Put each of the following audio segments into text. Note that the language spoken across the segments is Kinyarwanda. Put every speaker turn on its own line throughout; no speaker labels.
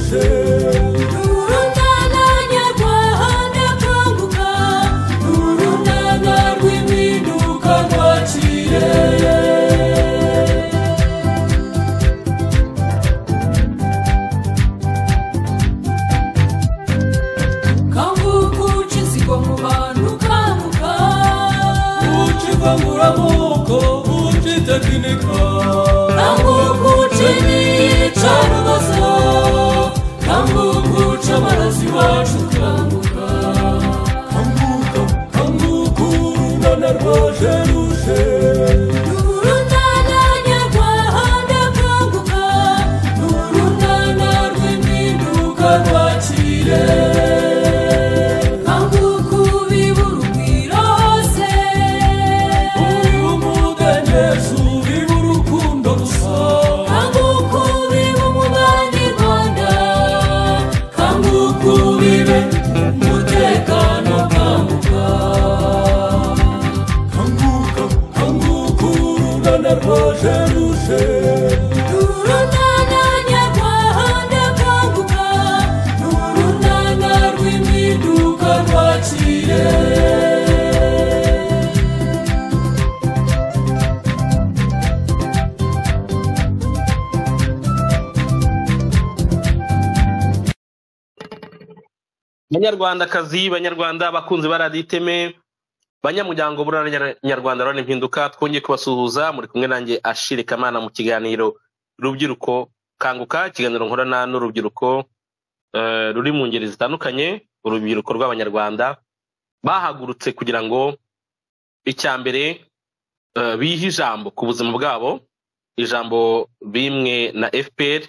Banyarwandakazi, banyarwanda bakunzi baraditeme, banyamuryango burana nyarwanda rone mpinduka, twongeye kubasuhuza muri kumwe nanjye Ashire Kamana mu kiganiro rubyiruko kanguka, ikiganiro nkorana n'urubyiruko ruri mu ngeri zitandukanye, urubyiruko rw'abanyarwanda bahagurutse kugira ngo icyambere bihe ijambo ku buzima bwabo, ijambo bimwe na FPR,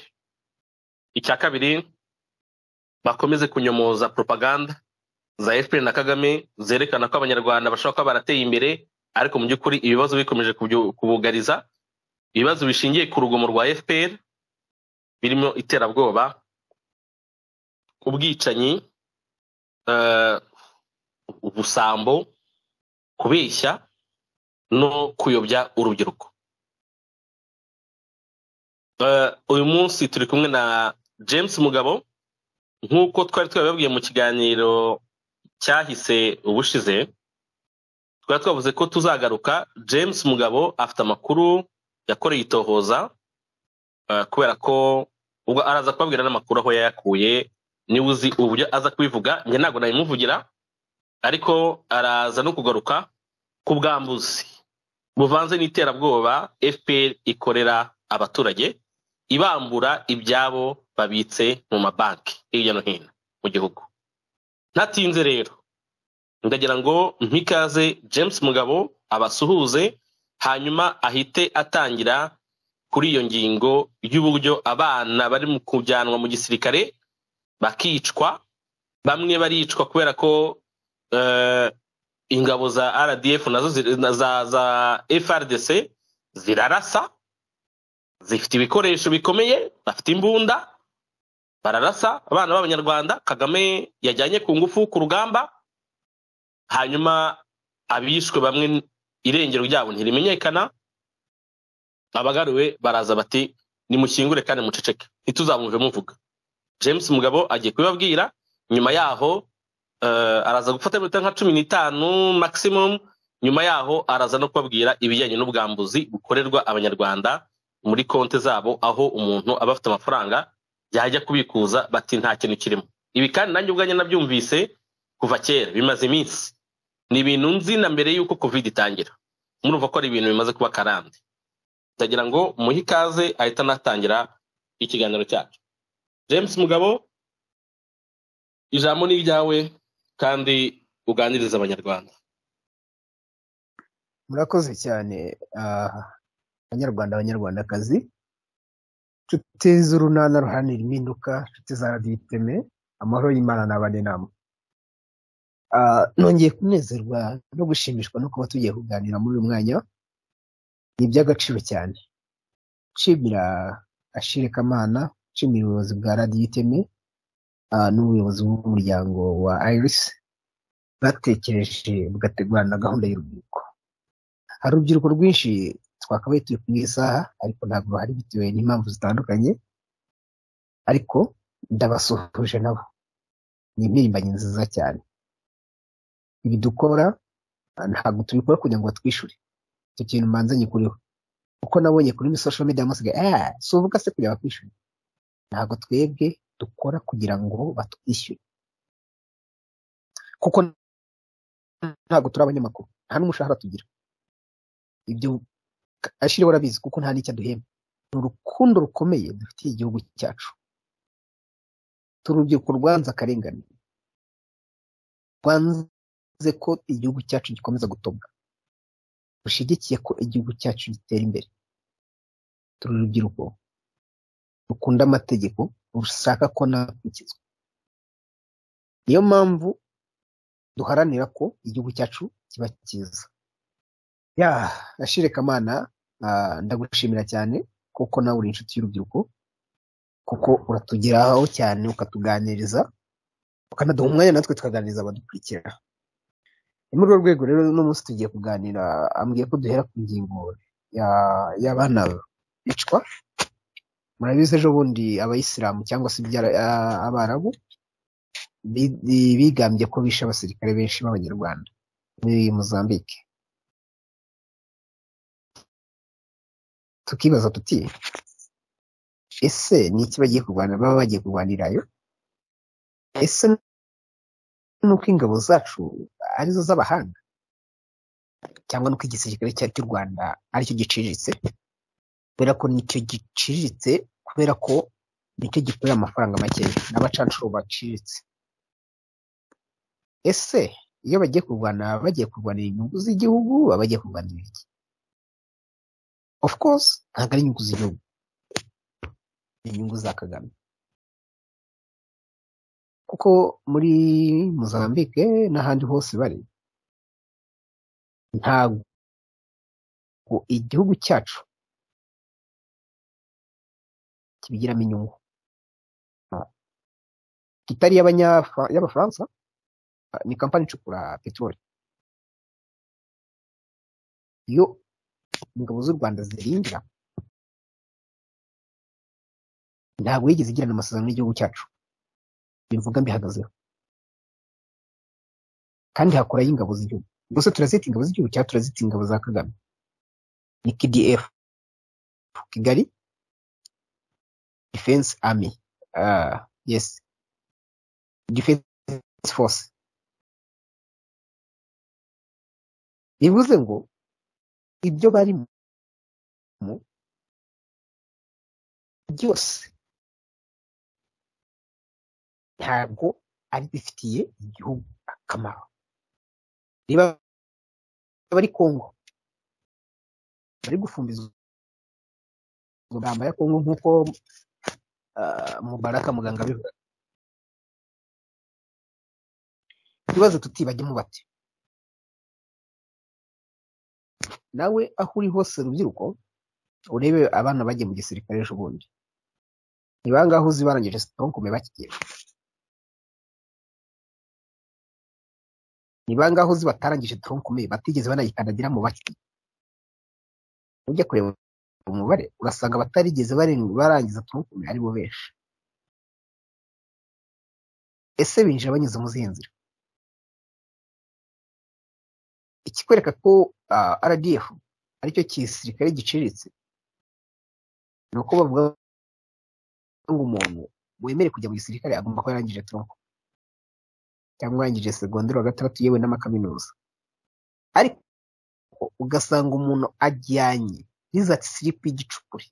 icya kabiri bakomeze kunyomoza propaganda za FPR na Kagame zerekana ko abanyarwanda bashobora kuba barateye imbere, ariko mu by'ukuri ibibazo bikomeje kubugariza, ibibazo bishingiye ku rugomo rwa FPR birimo iterabwoba, ubwicanyi, ubusambo, kubeshya no kuyobya urubyiruko. Uyu munsi turi kumwe na James Mugabo, nk'uko twari twababwiye mu kiganiro cyahise ubushize, twari twavuze ko tuzagaruka. James Mugabo afite amakuru yakoreye itohoza, kubera ko ubwo araza kubabwira n'amakuru aho yayakuye, niwe uzi uburyo aza kubivuga, njye ntabwo nabimuvugira, ariko araza no kugaruka ku bwambuzi buvanze n'iterabwoba FPR ikorera abaturage, ibambura ibyabo babitse mu mabanki hirya no hino mu gihugu. Ntatinze rero ndagira ngo mpikaze James Mugabo abasuhuze, hanyuma ahite atangira kuri iyo ngingo y'uburyo abana bari mu kujyanwa mu gisirikare bakicwa, bamwe baricwa kubera ko ingabo za RDF nazo za FRDC zirarasa, zifite ibikoresho bikomeye, bafite imbunda, bararasa abana b'abanyarwanda. Kagame yajyanye ku ngufu ku rugamba, hanyuma abishwe bamwe irengero ryabo ntirimenyekana, abagaruwe baraza bati nimushyingure kandi muceceke ntituzamwumve muvuga. James Mugabo agiye kubibabwira, nyuma yaho araza gufata iminota nka 15 maximum, nyuma yaho araza no kubabwira ibijyanye n'ubwambuzi bukorerwa abanyarwanda muri konti zabo, aho umuntu aba afite amafaranga yajya kubikuza bati nta kintu kirimo. Ibi kandi nanjye ubwanye nabyumvise kuva kera, bimaze iminsi, ni ibintu nzi na mbere yuko covid itangira, murumva ko ari ibintu bimaze kuba karande. Ndagira ngo muhe ikaze ahita natangira ikiganiro cyacu. James Mugabo, ijambo ni ryawe kandi uganiriza abanyarwanda.
Murakoze cyane abanyarwandakazi, nshuti z'urunana ruharanira impinduka, nshuti za raditeme, amahoro y'Imana n'abane namwe. Nongeye kunezerwa no gushimishwa no kuba tugiye kuganira muri uyu mwanya, ni iby'agaciro cyane. Nshimira Ashire Kamana, nshimira ubuyobozi bwa raditeme n'ubuyobozi bw'umuryango wa Iris batekereje bugategura na gahunda y'urubyiruko. Hari urubyiruko rwinshi twakabaye turi ku isaha, ariko ntabwo hari bitewe n'impamvu zitandukanye, ariko ndabasuhuje nabo, ni impirimbanyi nziza cyane. Ibi dukora ntabwo tubikora kugira ngo batwishyure, icyo kintu mbanza nyikuriho, kuko nabonye kuri social media musigaye si uvuga se kugira bakwishyure. Ntabwo twebwe dukora kugira ngo batwishyure, kuko ntabwo turi abanyamakuru, nta n'umushahara tugira. Ibyo ashire warabizi, kuko nta n'icyo aduhemba. Ni urukundo rukomeye dufitiye igihugu cyacu. Turubyiruko rwanze akarengane, rwanze ko igihugu cyacu gikomeza gutobwa, rushigikiye ko igihugu cyacu gitera imbere. Turi urubyiruko rukunda amategeko, rushaka ko nakurikizwa. Niyo mpamvu duharanira ko igihugu cyacu kiba cyiza. Ashire Kamana, ndagushimira cyane kuko nawe uri inshuti y'urubyiruko, kuko uratugeraho cyane ukatuganiriza, ukanaduha umwanya natwe tukaganiriza abadukurikira. Ni muri urwo rwego rero uno munsi tugiye kuganira, ambwiye ko duhera ku ngingo y'abana bicwa. Murabizi ejo bundi abayisilamu cyangwa se abarabu bigambye ko bishe abasirikare benshi b'abanyarwanda muri Mozambique. Tukibaza tuti, ese ni iki bagiye kurwanira? Baba bagiye kurwanirayo? Ese nuko ingabo zacu arizo z'abahanga, cyangwa nuko igisirikare cy'u Rwanda aricyo giciriritse? Kubera ko nicyo giciriritse, kubera ko nicyo gikorera amafaranga make n'abacanshuro baciriritse. Ese iyo bagiye kurwanira inyungu z'igihugu, baba bagiye kurwanira iki? Of course ntabwo ari inyungu z'igihugu, ni inyungu za Kagame. Kuko muri Mozambique n'ahandi hose bari, ntabwo igihugu cyacu kibigiramo inyungu, kitari y'Abafaransa. Ni kampani icukura peteroli. Iyo ingabo z'u Rwanda zirinjira, ntabwo yigeze igirana amasezerano n'igihugu cyacu. Bivuga mbihagazeho. Kandi hakorayo ingabo z'igihugu. Gusa turazita ingabo z'igihugu cyangwa turazita ingabo za Kagame? Ni KDF, Kigali Defense Army. Yes, Defense Force. Bivuze ngo ibyo barimo byose ntabwo ari bifitiye igihugu akamaro. Niba bari Kongo bari gufumbizwa ingamba ya Kongo nk'uko Mubaraka muganga bivuga, ikibazo tutibajyemo bati, nawe aho uri hose rubyiruko, urebe abana bagiye mu gisirikare ejo bundi, ni bangahe uzi barangije sitonkome bakigiye? Ni bangahe uzi batarangije sitonkome batigeze banayikandagira mu bakigiye? Ujya kureba umubare urasanga batarigeze barangiza sitonkome ari bo benshi. Ese binjira banyuze mu zihe nzira? Ikikwereka ko RDF aricyo gisirikare giciriritse, ni uko bavuga ngo umuntu wemere kujya mu gisirikare agomba kuba yarangije tronco cyangwa yarangije segonderi wa gatandatu yewe n'amakaminuza. Ariko ugasanga umuntu ajyanye result slip y'igicukuri,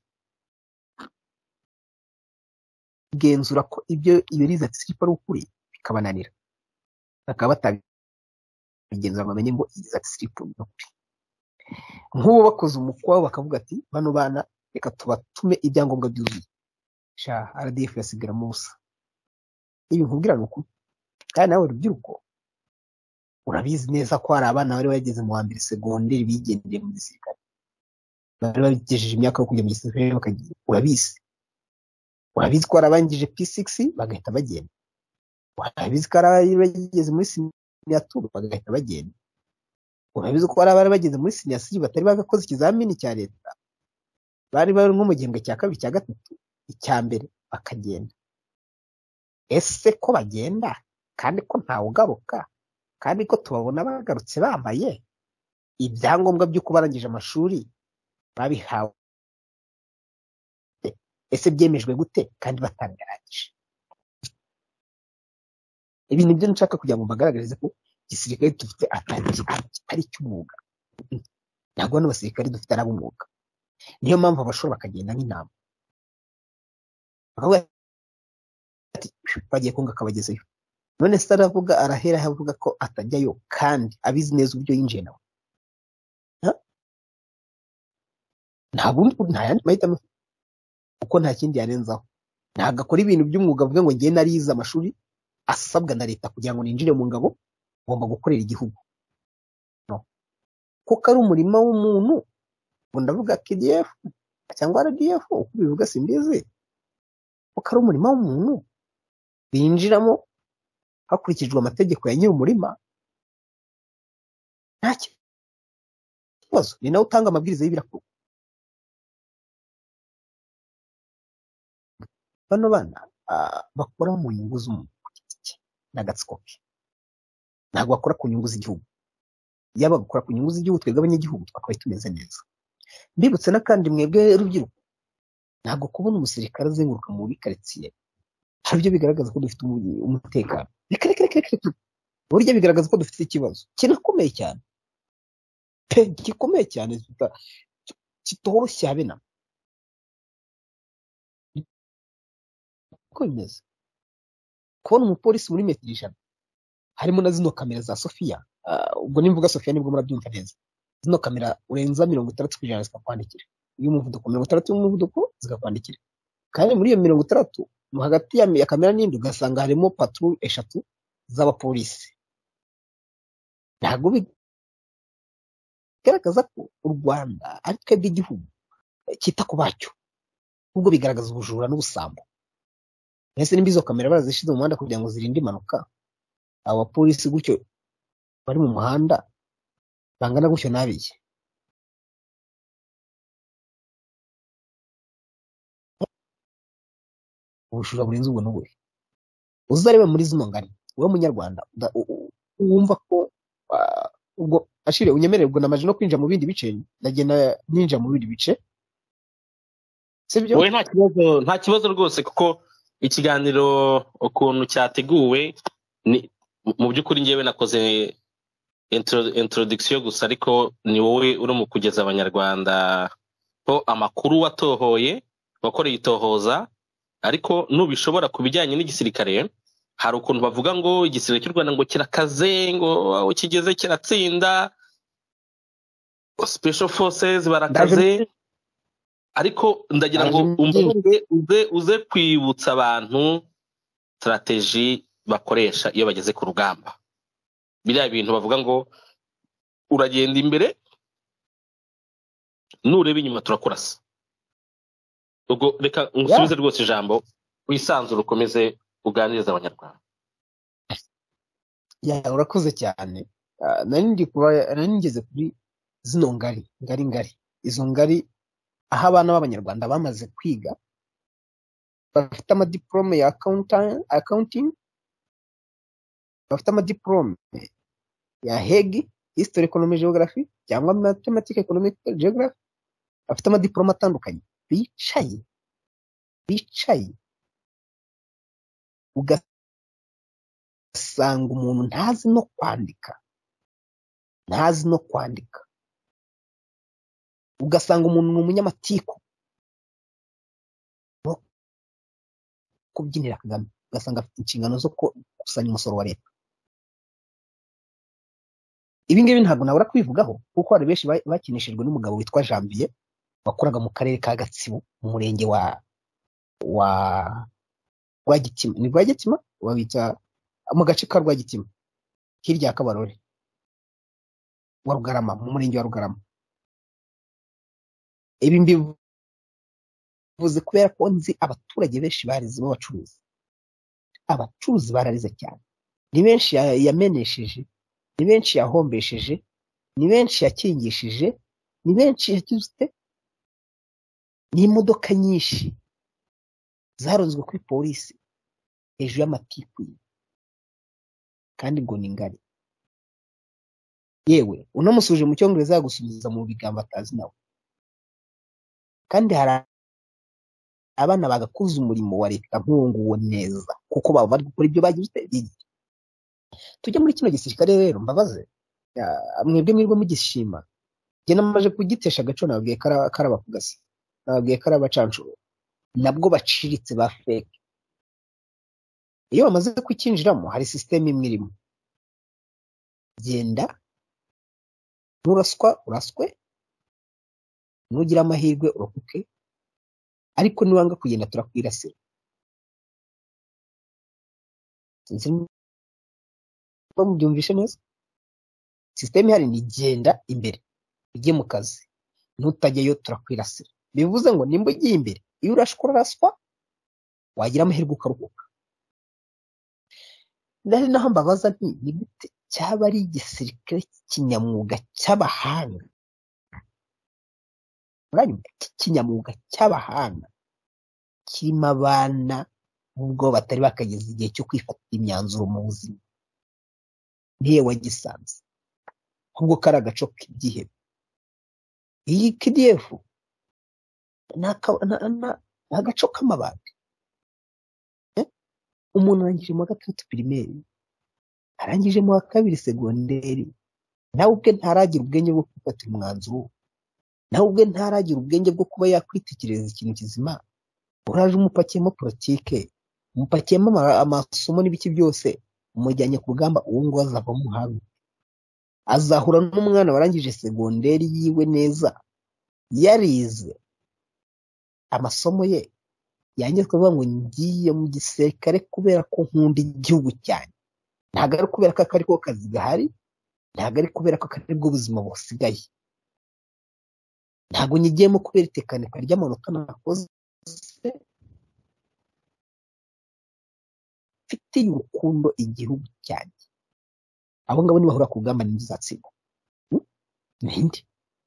genzura ko iyo result slip ari ukuri, bikabananira, bakaba batabigenza ngo bamenye ngo result slip ni ukuri. Nk'ubu bakoze umukwabu bakavuga ati, bano bana reka tubatume ibyangombwa byuzuye, RDF yasigaramo ubusa. Ibi nkubwira ni ukuri. Kandi nawe rubyiruko urabizi neza ko hari abana bari bageze mu wa mbere segonderi bigendeye mu gisirikare, bari bagejeje imyaka yo kujya mu gisirikare bakagiye. Urabizi ko hari abangije P6 bagahita bagenda. Urabizi ko hari bageze muri siniaturu bagahita bagenda. Urabizi ko hari abari bageze muri siniasiri batari bagakoze ikizamini cya leta, bari nko mu gihembwe cya kabiri cya gatatu icya mbere bakagenda. ese ko bagenda kandi ko ntawe ugaruka kandi ko tubabona bagarutse bambaye ibyangombwa by'uko barangije amashuri babihawe, ese byemejwe gute kandi batangarangije? Ibi ni byo nshaka kugira ngo mbagaragarize ko igisirikare dufite atari cy'umwuga. Ntabwo n'abasirikare dufite ari ab'umwuga. Niyo mpamvu abashobora bakagenda nk'intama bakavuga ati bagiye kunga akabagezeyo, none se aravuga arahera avuga ko atajyayo kandi abizi neza uburyo yinjiye nawe. Nta yandi mahitamo kuko nta kindi yarenzaho. Ntabwo akora ibintu by'umwuga avuga ngo ngiye narize amashuri asabwa na leta kugira ngo ninjire mu ngabo, ngomba gukorera igihugu. Kuko ari umurima w'umuntu, ngo ndavuga KDF cyangwa RDF uko bivuga simbizi, kuko ari umurima w'umuntu binjiramo hakurikijwe amategeko ya nyiri umurima, nta kibazo, ni nawe utanga amabwiriza y'ibirakorwa. Bano bana bakora mu nyungu z'umuntu ku giti cye n'agatsiko ke, ntabwo bakora ku nyungu z'igihugu. Yaba bakora ku nyungu z'igihugu, twebwe abanyagihugu twakabaye tumeze neza. Mbibutse n'akandi mwebwe rubyiruko, ntabwo kubona umusirikare azenguruka mu bikaritsiye hari ibyo bigaragaza ko dufite umutekano. Burya bigaragaza ko dufite ikibazo kinakomeye cyane, gikomeye cyane kitoroshye habe na uko bimeze. Kubona umupolisi muri metero ijana, harimo na zino kamera za Sofiya. Ubwo nimvuga Sofiya nibwo murabyumva neza. Zino kamera urenza 60 kwijana zikakwandikira, iyo umuvuduko 60 y'umuvuduko zikakwandikira, kandi muri iyo 60 mu hagati ya kamera n'indi ugasanga harimo patrouille 3 z'abapolisi. Ntabwo bigaragaza ko u Rwanda ari twebwe igihugu kita ku bacyo, ubwo bigaragaza ubujura n'ubusambo. Ese nimba izo kamera barazishize mu muhanda kugira ngo zirinde impanuka, abapolisi gutyo bari mu muhanda bangana gutyo nabiye. Ubujura burenze ubwo n'ubuhe. Uzareba muri zino ngari, wowe munyarwanda wumva ko ubwo ashire unyemerere, ubwo namaje no kwinjira mu bindi bice, ndagenda ninjira mu bindi bice. Sibyo?
Wowe nta kibazo rwose, kuko ikiganiro ukuntu cyateguwe ni mu by'ukuri ngewe nakoze introduction gusa, ariko ni wowe uri mu kugeza abanyarwanda ko amakuru watohoye, wakoreye itohoza. Ariko nubishobora ku bijyanye n'igisirikare, hari ukuntu bavuga ngo igisirikare cy'u Rwanda ngo kirakaze, ngo aho kigeze kiratsinda, special forces barakaze. Ariko ndagira ngo uze kwibutsa abantu strategy bakoresha iyo bageze ku rugamba. Biriya bintu bavuga ngo uragenda imbere, nureba inyuma turakurasa. Ubwo reka unsubize rwose ijambo, wisanzure ukomeze uganiriza abanyarwanda.
Urakoze cyane. Nari ngeze kuri zino ngari. Izo ngari aho abana b'abanyarwanda bamaze kwiga, bafite amadiplome ya accounting, bafite amadiplome ya HEG, history economy geography, cyangwa mathematics economic geography, bafite amadiplome atandukanye, bicaye ugasanga umuntu ntazi no kwandika, ugasanga umuntu ni umunyamatiku no kubyinira Kagame, ugasanga afite inshingano zo gukusanya umusoro wa leta. Ibi ngibi ntabwo nabura kwivugaho, kuko hari benshi bakinishijwe n'umugabo witwa Janvier wakoraga mu karere ka Gatsibo, mu murenge wa Rwagitima. Ni Rwagitima wabita mu gace ka Rwagitima, hirya ya Kabarore, wa Rugarama, mu murenge wa Rugarama. Ibi mbivuze kubera ko nzi abaturage benshi barize b'abacuruzi. Abacuruzi bararize cyane, ni benshi yamenesheje, ni benshi yahombesheje, ni benshi yakingishije, ni benshi yakize, ni imodoka nyinshi zaronzwe kuri polisi hejuru y'amatiku ye kandi ngo ni ngari. Yewe unamusuje mu cyongereza yagusubiza mu bigambo atazi nawe. Kandi hari abana bagakuza umurimo wa leta nk'uwo nguwo neza kuko baba bari gukora ibyo bagize. Tujya muri kino gisirikare rero mbabaze mwebwe mugishima. Jye namaje kugitesha agaco nabwiye karabakugasi, nabwiye karabacancuro nabwo baciritse ba fake. Iyo bamaze kukinjiramo hari system imwe irimo, genda uraswe, nugira amahirwe urokoke, ariko niwanga kugenda turakwirasira. Sinzi bamubyumvishe neza. System ihari ni genda imbere ujye mu kazi, ntutajyayo turakwirasira. Bivuze ngo nimba ugiye imbere, iyo uraswa wagira amahirwe ukaruhuka. Ndari naho mbabaza nti ni gute cyaba ari igisirikare kinyamwuga cy'abahanga, kinyamwuga cy'abahanga kirimo abana nubwo batari bakageza igihe cyo kwifatira imyanzuro mu buzima. Niye wagisanze ahubwo kari agaco k'ibyihebe. Iyi KDF agaco k'amabati. Umuntu arangije mu wa gatatu pirimeri, arangije mu wa kabiri segonderi, nawe ubwe ntaragira ubwenge bwo kwifatira umwanzuro, nawe ubwe ntaragira ubwenge bwo kuba yakwitekereza ikintu kizima. Uraje umupakiyemo politike, umupakiyemo amasomo n'ibiki byose, umujyanye ku rugamba, uwo ngo azava mu hantu. Azahura n'umwana warangije segonderi yiwe neza, yarize amasomo ye, yangiye kuvuga ngo ngiye mu gisirikare kubera ko nkunda igihugu cyane. Ntabwo ari kubera ko akari ko kazi gahari, ntabwo ari kubera ko akari bwo buzima busigaye, ntabwo nyigiyemo kubera itekanika ry'amanota nakoze. Mfitiye urukundo igihugu cyanjye. Abo ngabo nibahura ku rugamba ntizatsindwa. Nindi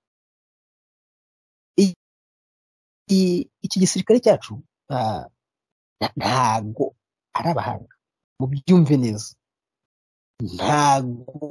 iki gisirikare cyacu ntago ari abahanga, mu byumve neza. Ntago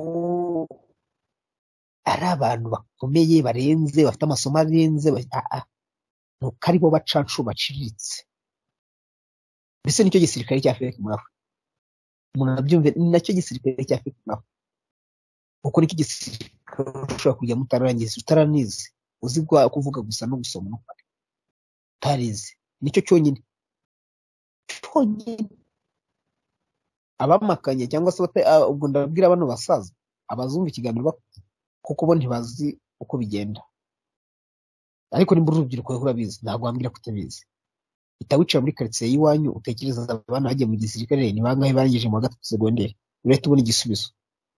ari abantu bakomeye barenze, bafite amasomo arenze, nuko ari bo bacancu baciriritse. Mbese nicyo gisirikare cya Afurika muri Afurika. Umuntu arabyumve, nacyo gisirikare cya Afurika muri Afurika. Uko niki gisirikare ushobora kujya utaranize, uzi kuvuga gusa no gusoma no kwandika, utarize. Nicyo cyonyine. Abamakanye cyangwa se ubwo ndabwira bano basaza abazumva ikiganiro kuko bo ntibazi uko bigenda. Ariko nimba urubyiruko urabizi, ntabwo wambwira kutabizi. Itawicara muri quartier y'iwanyu utekereza abana bagiye mu gisirikare ni bangahe barangije mu wa gatatu segonderi, uretse ubona igisubizo.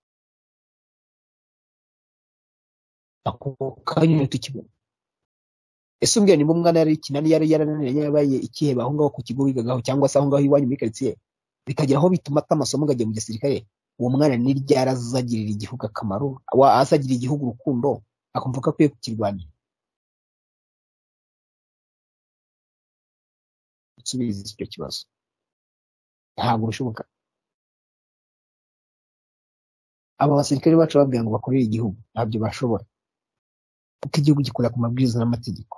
Ako kanya tukibona. Ese umbwira nimba umwana yari kinani yarananiye yabaye ikiheba aho ngaho ku kigo wigagaho, cyangwa se aho ngaho iwanyu muri quartier bikagera aho bituma amasomo ngajye mu gisirikare, uwo mwana ni ryarazagirira igihugu akamaro, azagirira igihugu urukundo, akumva ko akwiye kukirwanira. Subiza icyo kibazo. Ntabwo bishoboka. Aba basirikare bacu babwiye ngo bakorere igihugu, ntabyo bashobora, kuko igihugu gikorera ku mabwiriza n'amategeko.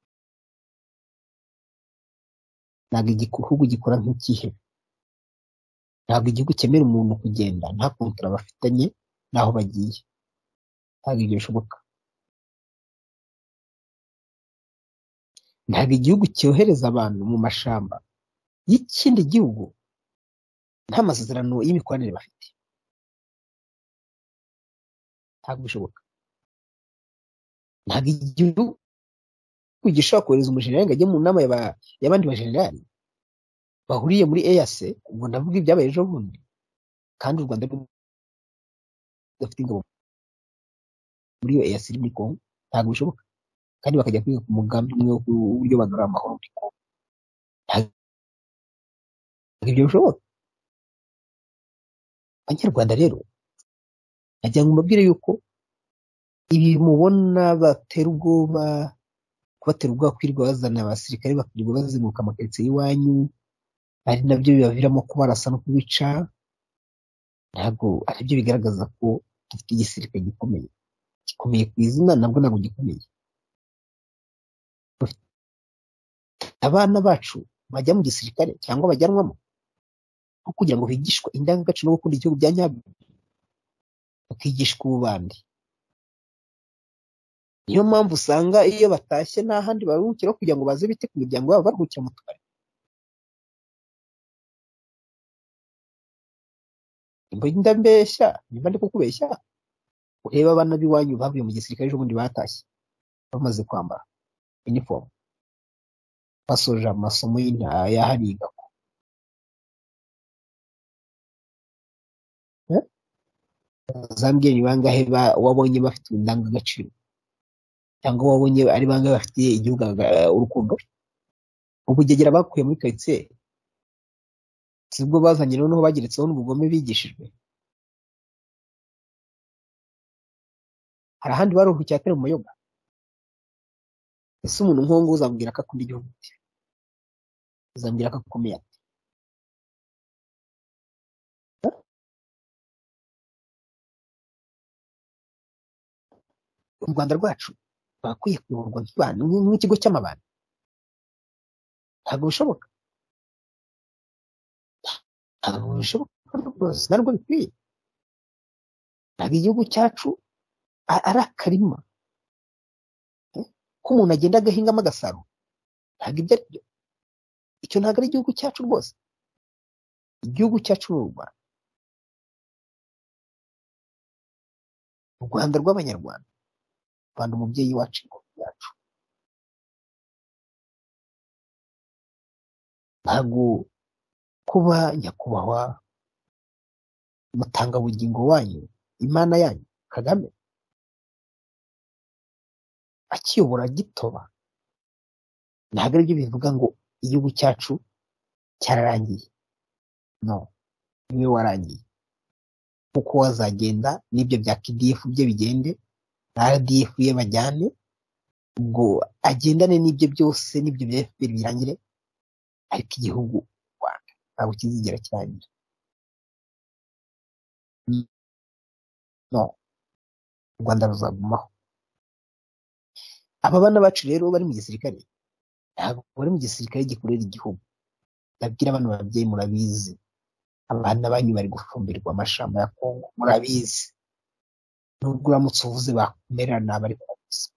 Ntabwo igihugu gikora nk'ikihe. Ntabwo igihugu cyemera umuntu kugenda nta kontara bafitanye n'aho bagiye. Ntabwo ibyo bishoboka. Ntabwo igihugu cyohereza abantu mu mashamba y'ikindi gihugu nta masezerano y'imikoranire bafite. Ntabwo bishoboka. Ntabwo igihugu gishobora kohereza umujenerali ngo ajye mu nama y'abandi bajenerali bahuriye muri EAC, ubwo ndavuga ibyabaye ejo bundi, kandi u Rwanda rudafite ingabo muri iyo EAC iri muri Congo. Ntabwo bishoboka. Kandi bakajya kwiga ku mugambi umwe w'uburyo bagarura amahoro muri Congo. Ntabwo ibyo bishoboka. Abanyarwanda rero nagira ngo mbabwire yuko ibi mubona kubatera ubwoba kwirirwa bazana abasirikare bakirirwa bazenguruka amakaritiye y'iwanyu, ari nabyo bibaviramo kubarasa no kubica, ntabwo aribyo bigaragaza ko dufite igisirikare gikomeye ku izina, nabwo ntabwo gikomeye. Abana bacu bajya mu gisirikare cyangwa bajyanwamo aho kugira ngo bigishwe indangagaciro no gukunda igihugu bya nyabyo, bakigishwa ububandi. Niyo mpamvu usanga iyo batashye nta handi baruhukira kugira ngo baze bite ku miryango yabo, baruhukira mu tubari. Ndambeshya nimba ndi kukubeshya, ureba abana b'iwanyu bavuye mu gisirikare ejo bundi batashye bamaze kwambara uniform, basoje amasomo y'ahariga ko zambwiye ni bangahe wabonye bafite indangagaciro, cyangwa wabonye ari bangahe bafitiye igihugu urukundo. Ubugegera bakuye muri karitsiye sibwo bazanye, noneho bageretseho n'ubugome bigishijwe. Hari ahandi baruhukiye atari mu mayoga? Ese umuntu nk'uwo nguwo uzambwira ko akunda igihugu cye? Uzambwira ko akomeye ate? U Rwanda rwacu bakwiye kuyoborwa nk'ikigo cy'amabandi? Ntabwo bishoboka, ntabwo bishoboka rwose, ntabwo bikwiye. Ntabwo igihugu cyacu ari akarima ko umuntu agenda agahingamo agasaro. Ntabwo ibyo ari byo. Icyo ntabwo ari igihugu cyacu rwose. Igihugu cyacu ni u Rwanda, u Rwanda rw'abanyarwanda, u Rwanda umubyeyi wacu, ingoma yacu. Ntabwo kuba nyakubahwa mutangabugingo wanyu, Imana yanyu Kagame akiyobora gitoba, ntabwo aribyo bivuga ngo igihugu cyacu cyararangiye. No, niwe warangiye. Kuko wazagenda n'ibyo bya KDF bye bigende, na RDF ye bajyane, ubwo agendane n'ibyo byose, n'ibyo bya FPR birangire, ariko igihugu Rwanda ntabwo kizigera kirangira. No, u Rwanda ruzagumaho. Aba bana bacu rero bari mu gisirikare, ntabwo bari mu gisirikare gikorera igihugu. Ndabwira abantu babyeyi, murabizi abana banyu bari gufumbirwa amashamba ya Kongo, murabizi. Nubwo uramutse uvuze bakumerera nabi, ariko urabizi.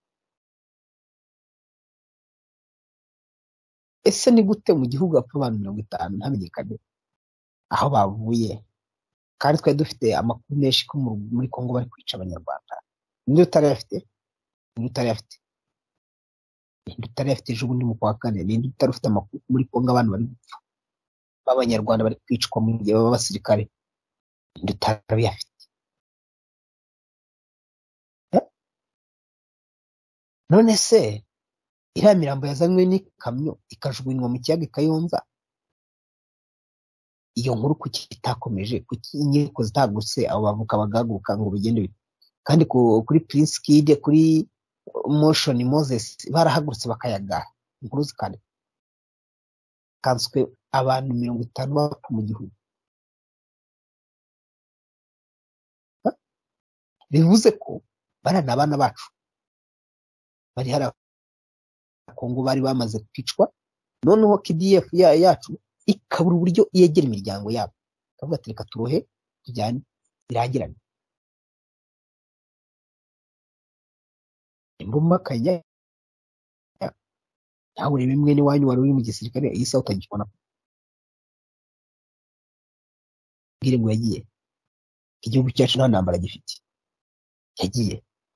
Ese ni gute mu gihugu hapfa abantu 50 ntamenyekane aho bavuye, kandi twari dufite amakuru menshi ko muri Kongo bari kwica abanyarwanda? Ninde utarayafite? Ejo bundi mu kwa kane, ninde utari ufite amakuru muri Kongo abantu bari gupfa b'abanyarwanda bari kwicwa mu gihe b'abasirikare? Ninde utarabiyafite? None se iriya mirambo yazanywe n'ikamyo ikajugunywa mu kiyaga Kayonza, iyo nkuru kuki itakomeje? Kuki inkiko zitagutse abo bavuka bagahaguruka ngo bigende bite? Kandi kuri Prince Kid, kuri Motion Moses barahagurutse bakayaga inkuru zikandika, kanswe abantu 50 bapfa mu gihugu. Bivuze ko barana abana bacu bari hari Kongo bari bamaze kwicwa, noneho KDF yacu ikabura uburyo yegera imiryango yabo, kavuga ati reka turohe tujyane biragirana. Imbuma kajya nawe urebe mwene wanyu wari uri mu gisirikare, iyi saha utagikona, bwire ngo yagiye. Igihugu cyacu nta ntambara gifite, yagiye.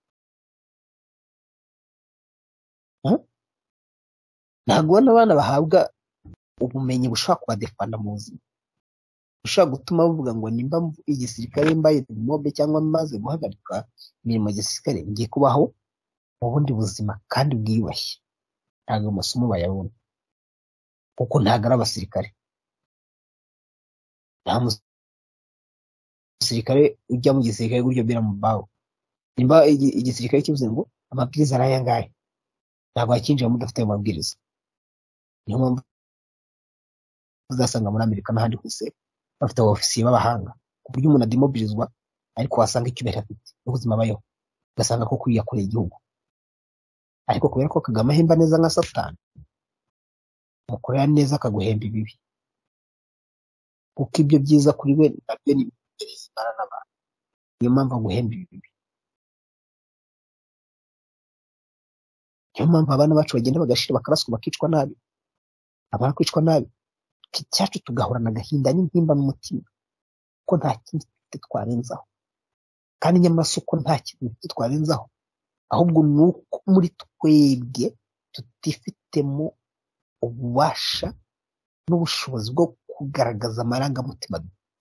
Ntabwo abana bahabwa ubumenyi bushobora kubadefanda mu buzima, bushobora gutuma bavuga ngo nimba igisirikare mbaye mobe cyangwa maze guhagarika imirimo ya gisirikare, ngiye kubaho mu bundi buzima kandi bwiyubashye. Ntabwo amasomo bayabona, kuko ntabwo ari abasirikare. Nta musirikare ujya mu gisirikare gutyo bira mu bawo. Nimba igisirikare kivuze ngo amabwiriza ari aya ngaya, ntabwo wakinjira mudafite ayo mabwiriza. Niyo mpamvu uzasanga muri Amerika n'ahandi hose bafite abofisiye b'abahanga ku buryo umuntu adimobilizwa ariko wasanga icyubahiro afite n'ubuzima abayeho ugasanga ko yakoreye igihugu. Ariko kubera ko Kagame ahemba neza nka Satani, mukorera neza akaguhemba ibibi, kuko ibyo byiza kuri we nabyo ni bizimana n'abantu, niyo mpamvu aguhemba ibibi. Niyo mpamvu abana bacu bagenda bagashira bakaraswa bakicwa nabi, abana kwicwa nabi, icyacu tugahorana agahinda n'intimba mu mutima ko nta kindi twarenzaho, kandi nyamara uko nta kintu twarenzaho, ahubwo ni uko muri twebwe tutifitemo ububasha n'ubushobozi bwo kugaragaza amarangamutima.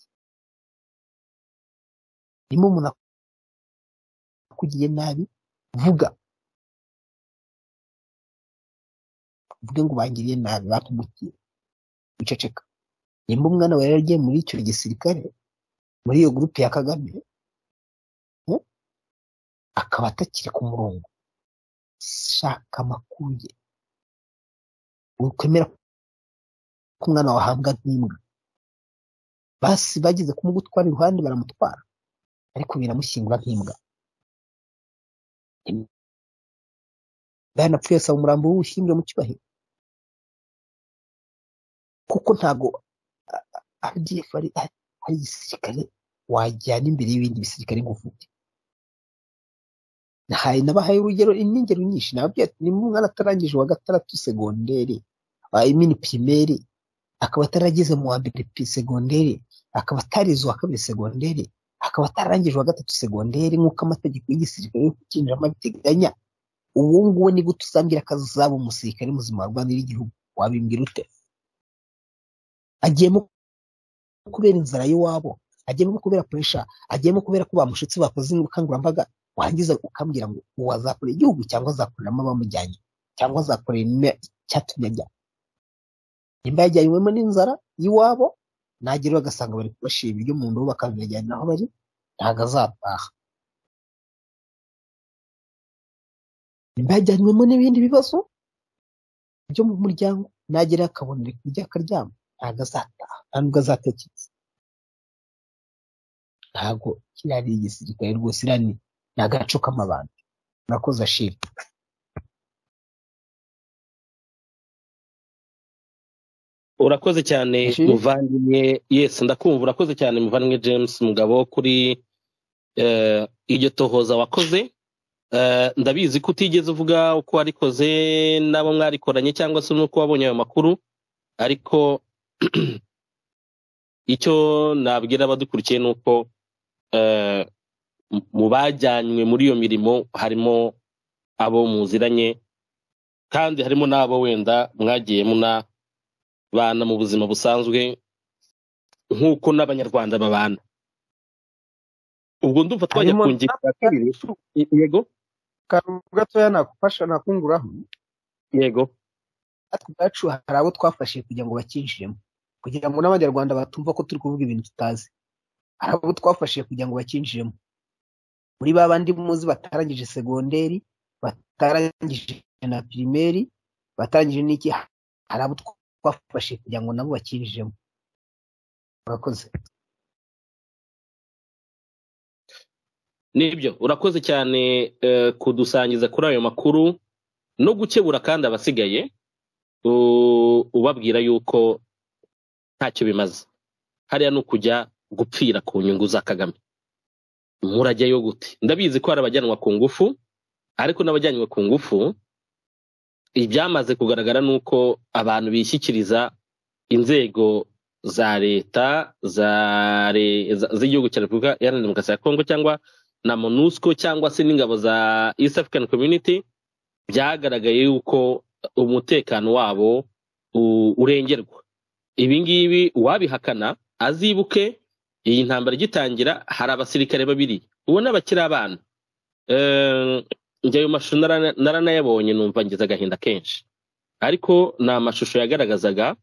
Niba umuntu akugiye nabi, vuga ngo bangiriye nabi, batumukiye, wiceceka. Nimba umwana wawe yaragiye muri icyo gisirikare, muri iyo gurupe ya Kagame, akaba atakiri ku murongo, shaka amakuru ye, ukwemera ko umwana wahambwa nk'imbwa. Basi bagize kumugutwara iruhande baramutwara, ariko biramushyingura nk'imbwa. Banapfuye asaba umurambo w'uwushyingure mu cyubahiro, kuko ntabwo RDF ari igisirikare wajyana imbere y'ibindi bisirikare ngo ufite. Nabahaye urugero, n'ingero nyinshi. Nababwiye ati nimba umwana atarangije wa gatandatu segonderi, imini pirimeri, akaba atarageze mu wa mbere segonderi, akaba atarize uwa kabiri segonderi, akaba atarangije wa gatatu segonderi nk'uko amategeko y'igisirikare yo kukinjiramo abiteganya, uwo nguwo ni gute uzambwira ko azaba umusirikare muzima warwanira igihugu? Wabimbwira ute? Agiyemo kubera inzara y'iwabo, agiyemo kubera puresha, agiyemo kubera ko bamushutse bakoze ubukangurambaga, warangiza ukambwira ngo uwo azakorera igihugu cyangwa azakoreramo abamujyanye cyangwa azakorera icyatumye ajya. Nimba yajyanywemo n'inzara y'iwabo, nageraho agasanga bari kubashira ibiryo mu ndobo bakabijyana aho bari, ntabwo azataha. Nimba yajyanywemo n'ibindi bibazo byo mu muryango, nageraho akabona ari kurya akaryama, ntabwo azataha, ntabwo azatekereza. Ntabwo kiriya ari igisirikare rwose, iriya ni agaco k'amabandi. Murakoze Ashira.
Urakoze cyane muvandimwe. Yes, ndakumva. Urakoze cyane muvandimwe James Mugabo kuri iryo tohoza wakoze. Ndabizi ko utigeze uvuga uko warikoze n'abo mwarikoranye cyangwa se nuko wabonye ayo makuru, ariko icyo nabwira abadukurikiye nuko mu bajyanywe muri iyo mirimo harimo abo muziranye, kandi harimo n'abo wenda mwagiye munabana mu buzima busanzwe nk'uko n'abanyarwanda babana. Ubwo ndumva twajya ku ngingo ya kabiri. Yego
gatoya nakufasha nakunguraho.
Yego,
ati bacu hari abo twafashije kugira ngo bakinjiremo, kugira ngo n'abanyarwanda batumva ko turi kuvuga ibintu tutazi. Hari abo twafashije kugira ngo bakinjiremo, muri babandi muzi batarangije segonderi, batarangije na pirimeri, batarangije n'iki, hari abo twafashije kugira ngo nabo bakinjiremo. Urakoze.
Nibyo, urakoze cyane kudusangiza kuri ayo makuru no gukebura kandi abasigaye, ubabwira yuko ntacyo bimaze. Hariya no kujya gupfira ku nyungu za Kagame. Murajyayo gute? Ndabizi ko hari abajyanwa ku ngufu, ariko n'abajyanywe ku ngufu ibyamaze kugaragara nuko abantu bishyikiriza inzego za leta z'igihugu cya Repubulika Iharanira Demokarasi ya Kongo cyangwa na MONUSCO cyangwa se n'ingabo za East African Community, byagaragaye yuko umutekano wabo urengerwa. Ibi ngibi uwabihakana azibuke iyi ntambara igitangira hari abasirikare babiri ubona bakiri abana. Njye ayo mashusho naranayabonye numva ngize agahinda kenshi, ariko ni amashusho yagaragazaga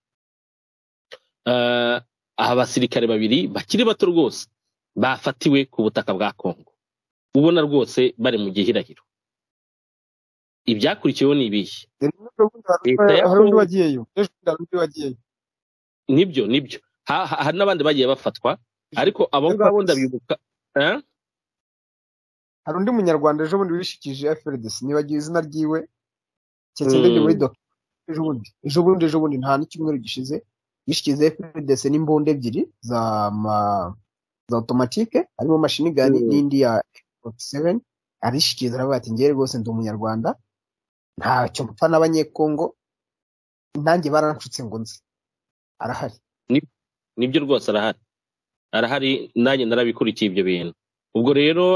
abasirikare babiri bakiri bato rwose bafatiwe ku butaka bwa Kongo, ubona rwose bari mu gihirahiro. Ibyakurikiyeho ni ibihe?
Hari undi wagiyeyo.
nibyo hari n'abandi bagiye bafatwa ariko abo ngabo ndabibuka.
hari undi munyarwanda ejo bundi wishikije FRDC nibagiwe izina ryiwe cyekende muri ejo bundi nta n'icyumweru gishize yishikize FRDC n'imbunda ebyiri za automatique harimo machine gun n'indi ya 47 arishikiza aravuga ati ngere rwose ndi umunyarwanda ntacyo mpfa n'abanyekongo nanjye baranshutse ngo nzi arahari.
Nibyo rwose arahari nanjye narabikurikiye ibyo bintu. Ubwo rero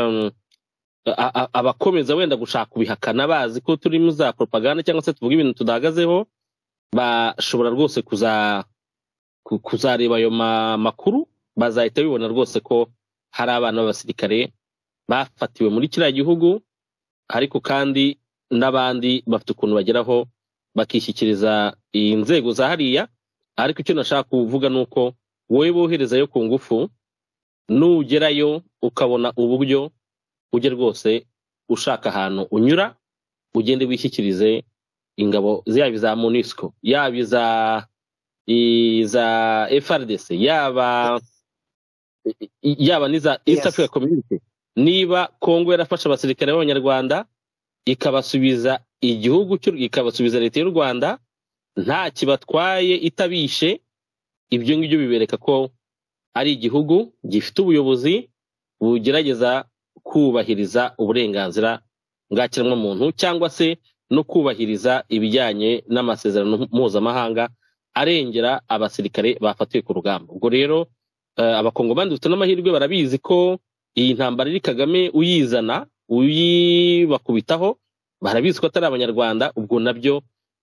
abakomeza wenda gushaka kubihakana bazi ko turi mu za propaganda cyangwa se tuvuga ibintu tudahagazeho bashobora rwose kuzareba ayo makuru bazahita bibona rwose ko hari abana b'abasirikare bafatiwe muri kiriya gihugu ariko kandi n'abandi bafite ukuntu bageraho bakishyikiriza inzego za hariya. Ariko icyo nashaka kuvuga nuko wowe boherezayo ku ngufu nugerayo ukabona uburyo ujye rwose ushaka ahantu unyura ugende wishyikirize ingabo yaba za MONUSCO yaba iza FRDC yaba n'iza East Africa Community. Niba Kongo yarafashe abasirikare b'abanyarwanda ikabasubiza igihugu ikabasubiza leta y'u Rwanda nta kibatwaye itabishe, ibyo ngibyo bibereka ko ari igihugu gifite ubuyobozi bugerageza kubahiriza uburenganzira bwa kiremwamuntu cyangwa se no kubahiriza ibijyanye n'amasezerano mpuzamahanga arengera abasirikare bafatiwe ku rugamba. Ubwo rero abakongomani dufite n'amahirwe barabizi ko iyi ntambara iri Kagame uyizana uyibakubitaho barabizi ko atari abanyarwanda. Ubwo nabyo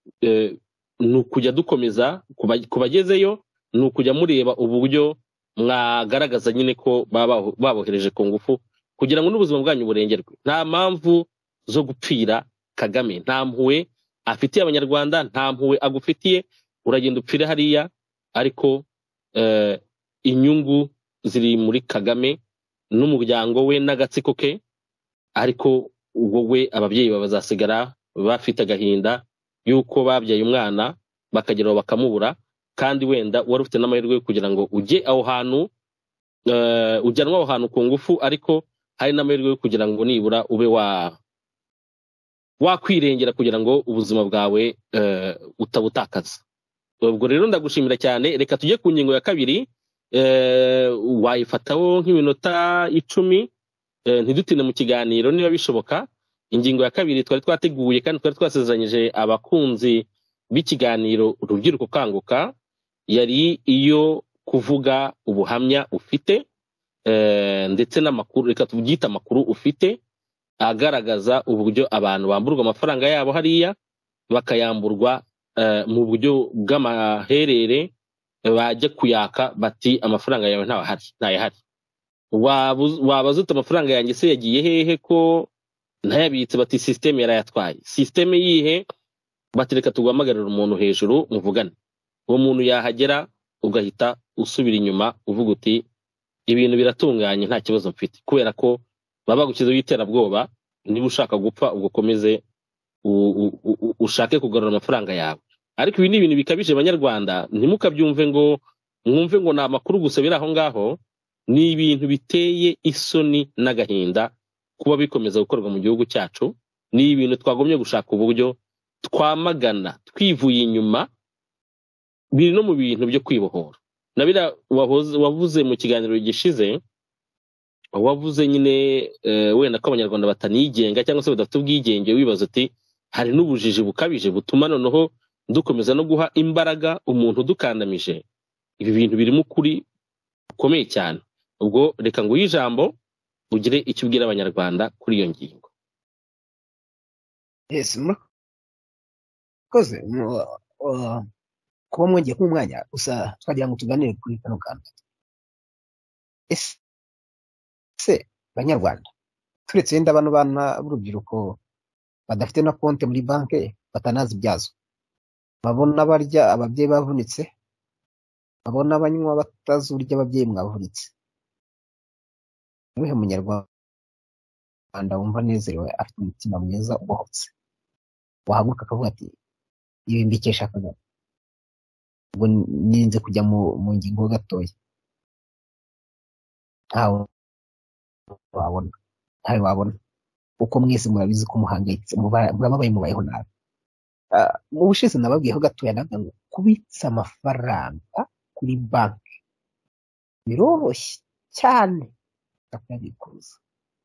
ni ukujya dukomeza kubagezeyo, ni ukujya mureba uburyo mwagaragaza nyine ko babohereje ku ngufu kugira ngo n'ubuzima bwanyu burengerwe. Nta mpamvu zo gupfira Kagame, nta mpuwe afitiye abanyarwanda, nta mpuwe agufitiye. Uragenda upfire hariya ariko inyungu ziri muri Kagame n'umuryango we n'agatsiko ke, ariko wowe ababyeyi bazasigara bafite agahinda yuko babyaye umwana bakageraho bakamubura, kandi wenda wari ufite n'amahirwe kugira ngo ujye aho hantu ujyanwa aho hantu ku ngufu, ariko hari n'amahirwe kugira ngo nibura ube wakwirengera kugira ngo ubuzima bwawe utabutakaza. Ubwo rero ndagushimira cyane. Reka tujye ku ngingo ya kabiri, wayifataho nk'iminota 10 ntidutinde mu kiganiro niba bishoboka. Ingingo ya kabiri twari twateguye kandi twari twasezeranyije abakunzi b'ikiganiro Urubyiruko Kanguka yari iyo kuvuga ubuhamya ufite ndetse n'amakuru, reka tubyita amakuru ufite agaragaza uburyo abantu bamburwa amafaranga yabo hariya bakayamburwa mu buryo bw'amaherere, bajya kuyaka bati amafaranga yawe ntayahari. Wabaza uti amafaranga yanjye se yagiye hehe ko ntayabitse? Bati systeme yarayatwaye. Systeme yihe? Bati reka tugwamagarira umuntu hejuru muvugane. Uwo muntu yahagera ugahita usubira inyuma uvuga uti ibintu biratunganye nta kibazo mfite, kubera ko baba gukiza y'iterabwoba. Niba ushaka gupfa ubwo komeze ushake kugarura amafaranga yawe. Ariko ibi ni ibintu bikabije Abanyarwanda, ntimukabyumve ngo mwumve ngo na makuru gusa biri aho ngaho. Ni ibintu biteye isoni n'agahinda kuba bikomeza gukorwa mu gihugu cyacu. Ni ibintu twagomye gushaka uburyo twamagana twivuye inyuma. Biri no mu bintu byo kwibohora. Nabira wavuze mu kiganiro gishize, wavuze nyine wenda ko Abanyarwanda batanigenga cyangwa se badafite ubwigenge, wibaza uti hari n'ubujiji bukabije butuma noneho dukomeza no guha imbaraga umuntu dukandamije. Ibi bintu birimo ukuri ukomeye cyane. Ubwo reka ngo ijambo ugire icyo ubwira Abanyarwanda kuri iyo ngingo.
Yes, koze kuba mwongeye kumwanya gusa twagira ngo tuganire kuri kano kantu. Ese Banyarwanda turetse yenda bano bana b'urubyiruko badafite na konti muri banke batanazi ibyazo, babona barya ababyeyi bavunitse, babona abanywa batazi urya ababyeyi mwavunitse, niwe Munyarwanda wumva nezerewe afite umutima mwiza ubohotse wahaguruka akavuga ati ibi mbikesha Kagame? ubwo nirinze kujya mu ngingo gatoya. ntawe wabona uko mwese murabizi ko muhangayitse, murababaye, mubayeho nabi. Mu bushize nababwiyeho gatoya navuga ngo kubitsa amafaranga kuri banki biroroshye cyane bakabikuza.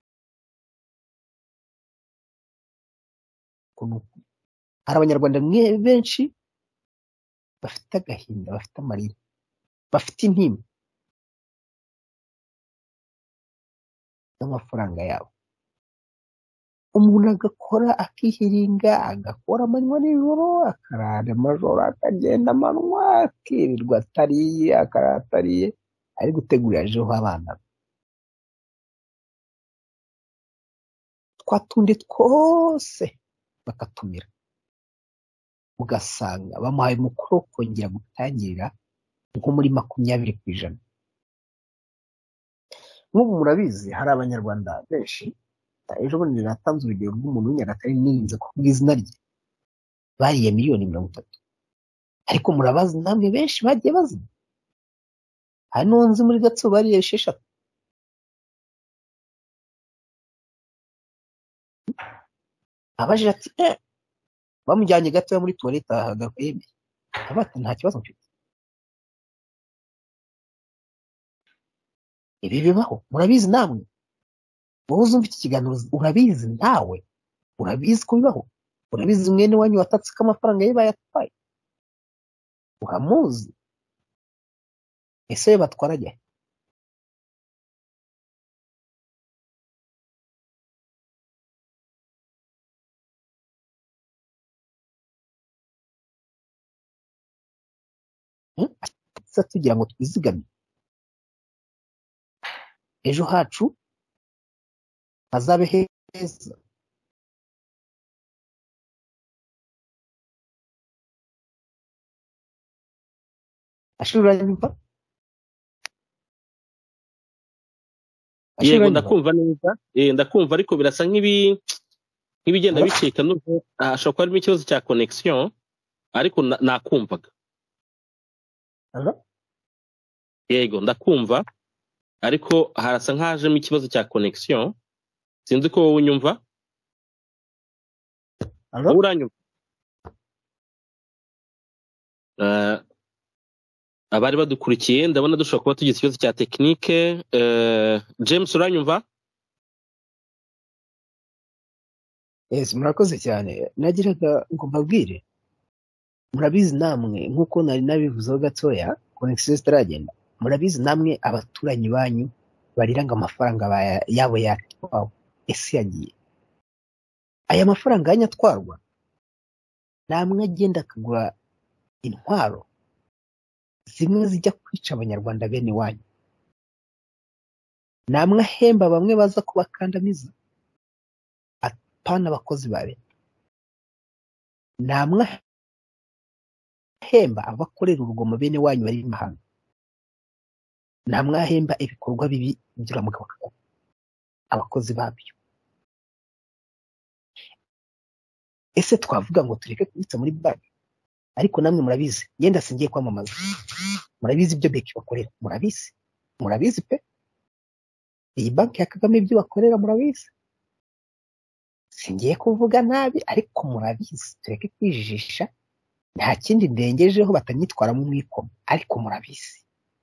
Hari abanyarwanda benshi bafite agahinda, bafite amarira, bafite intimba n'amafaranga yabo. Umuntu agakora akihiringa, agakora amanywa n'ijoro, akarara amajoro, akagenda amanywa, akirirwa atariye, akarara atariye, ari gutegurira ejo abana. Twatundi twose bakatumira, ugasanga bamuhaye umukoro wo kongera gutangirira nko muri 20%. Nk'ubu murabizi hari abanyarwanda benshi, ejo bundi natanze urugero rw'umuntu w'Inyagatare nirinze kuvuga izina rye, bariye miliyoni 30. Ariko murabazi namwe benshi bagiye bazina. Hari n'undi muri Gatso bariye 6. Abajije ati bamujyanye gatoya muri toilette ahagaruka yemeye, abati nta kibazo mfite. Ibi bibaho, murabizi namwe. Wowe uzumva iki kiganiro urabizi, nawe urabizi ko bibaho. Urabizi mwene wanyu watatse ko amafaranga ye bayatwaye, uramuzi. Ese yo batwara ajya tugira ngo twizigame ejo hacu hazabe heza. Ashura nyumva?
Yego ndakumva neza, ndakumva, ariko birasa nk'ibigenda bicika, n'ubwo ashobora kuba harimo ikibazo cya connection, ariko nakumvaga. Yego ndakumva, ariko harasa nk'hajemo ikibazo cya connection. Sinzi ko wowe unyumva. Uranyumva? Abari badukurikiye ndabona dushobora kuba tugize ikibazo cya tekinike. James uranyumva?
Yes, murakoze cyane. Nagiraga ngo mbabwire, murabizi namwe nk'uko nari nabivuzeho gatoya, connection zitaragenda. Murabizi namwe abaturanyi banyu bariranga amafaranga yabo yatwawe. Ese yagiye aya mafaranga yanyatwarwa, namwe agenda akagura intwaro zimwe zijya kwica abanyarwanda bene wanyu. Namwe ahemba bamwe baza kubakandamiza, apana abakozi ba leta. Namwe ahemba abakorera urugomo bene wanyu bari mahanga. Namwe ahemba ibikorwa bibi bigira mugabo Kagame, abakozi babyo. Ese twavuga ngo tureke kubitsa muri banki? Ariko namwe murabizi, yenda singiye kwamamaza, murabizi ibyo beki bakorera, murabizi pe. Iyi banki ya Kagame ibyo bakorera murabizi. Singiye kuvuga nabi, ariko murabizi. Tureke kwijijisha, nta kindi ndengejeho batanyitwaramo mwikoma, ariko murabizi.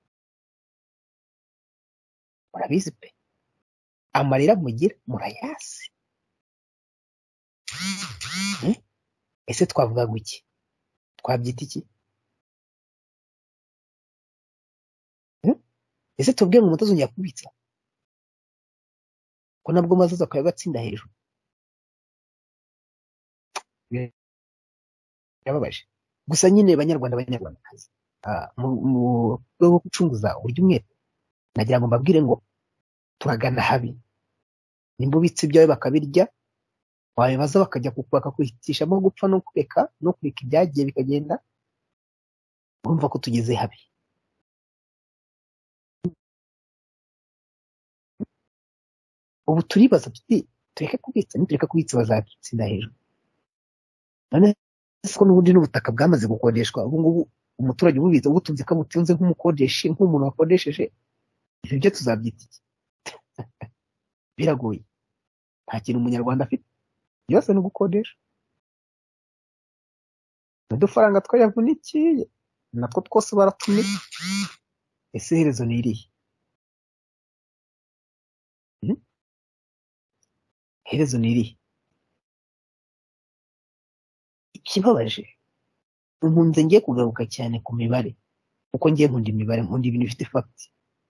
Murabizi pe. Amarira mugira murayazi. Ese twavuga guki? Twabyita iki? Ese tubwiye ngo mutazongera kubitsa ko nabwo maze akayagatsinda hejuru? Yababaje. Gusa nyine banyarwandakazi, mu rwego rwo gucunguza uburyo umwe, nagira ngo mbabwire ngo turagana habi. Nimba ubitse ibyawe bakabirya, wabibaza bakajya bakakwihitishamo gupfa no kureka ibyagiye bikagenda, urumva ko tugeze habi. Ubu turibaza tuti tureke kubitsa, nitureka kubitsa bazatsinda hejuru. None ko n'ubundi n'ubutaka bwamaze gukodeshwa, ubu ngubu umuturage ububitse ubutunze ko abutunze nk'umukodeshi nk'umuntu wakodesheje ibyo byo tuzabyita iki? Biragoye, nta kintu umunyarwanda afite, byose ni ugukodesha. Udufaranga twayavunikiye natwo twose baratumika. Ese iherezo ni irihe? Iherezo ni irihe? Ikibabaje nkunze ngiye kugaruka cyane ku mibare, kuko ngiye nkunda imibare, nkunda ibintu bifite fagiti.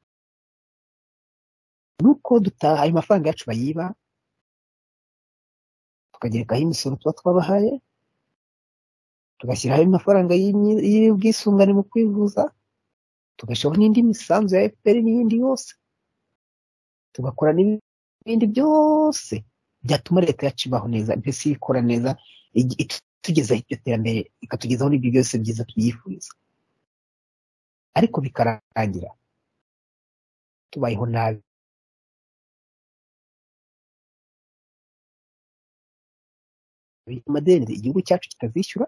Nuko dutaha ayo mafaranga yacu bayiba, tukagerekaho imisoro tuba twabahaye, tugashyiraho amafaranga y'ubwisungane mu kwivuza, tugashyiraho n'indi misanzu ya FPR n'iyindi yose, tugakora n'ibindi byose byatuma leta yacu ibaho neza, mbese ikora neza, itugezaho iryo terambere, ikatugezaho n'ibyo byose byiza tuyifuriza. Ariko bikarangira tubayeho nabi. Amadeni igihugu cyacu kitazishyura,